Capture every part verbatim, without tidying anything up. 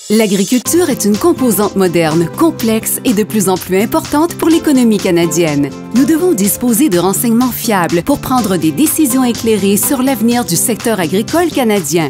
L'agriculture est une composante moderne, complexe et de plus en plus importante pour l'économie canadienne. Nous devons disposer de renseignements fiables pour prendre des décisions éclairées sur l'avenir du secteur agricole canadien.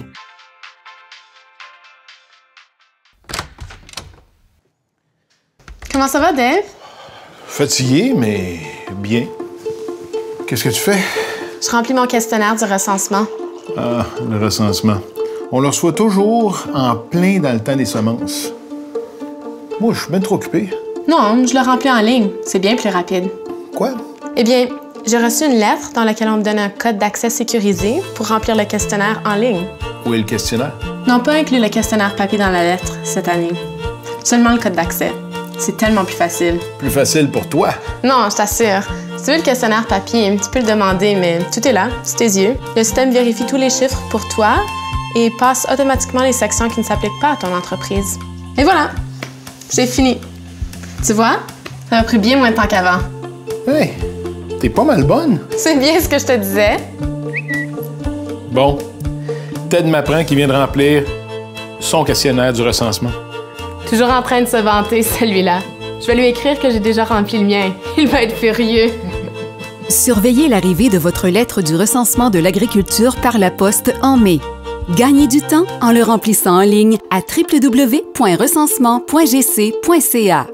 Comment ça va, Dave? Fatigué, mais bien. Qu'est-ce que tu fais? Je remplis mon questionnaire du recensement. Ah, le recensement. On le reçoit toujours en plein dans le temps des semences. Moi, je suis bien trop occupé. Non, je le remplis en ligne. C'est bien plus rapide. Quoi? Eh bien, j'ai reçu une lettre dans laquelle on me donne un code d'accès sécurisé pour remplir le questionnaire en ligne. Où est le questionnaire? N'ont pas inclus le questionnaire papier dans la lettre cette année. Seulement le code d'accès. C'est tellement plus facile. Plus facile pour toi. Non, je t'assure. Si tu veux le questionnaire papier, tu peux le demander, mais tout est là, sous tes yeux. Le système vérifie tous les chiffres pour toi et passe automatiquement les sections qui ne s'appliquent pas à ton entreprise. Et voilà, j'ai fini. Tu vois, ça m'a pris bien moins de temps qu'avant. Hey, t'es pas mal bonne. C'est bien ce que je te disais. Bon, Ted m'apprend qu'il vient de remplir son questionnaire du recensement. Toujours en train de se vanter, celui-là. Je vais lui écrire que j'ai déjà rempli le mien. Il va être furieux. Surveillez l'arrivée de votre lettre du recensement de l'agriculture par la poste en mai. Gagnez du temps en le remplissant en ligne à w w w point recensement point g c point c a.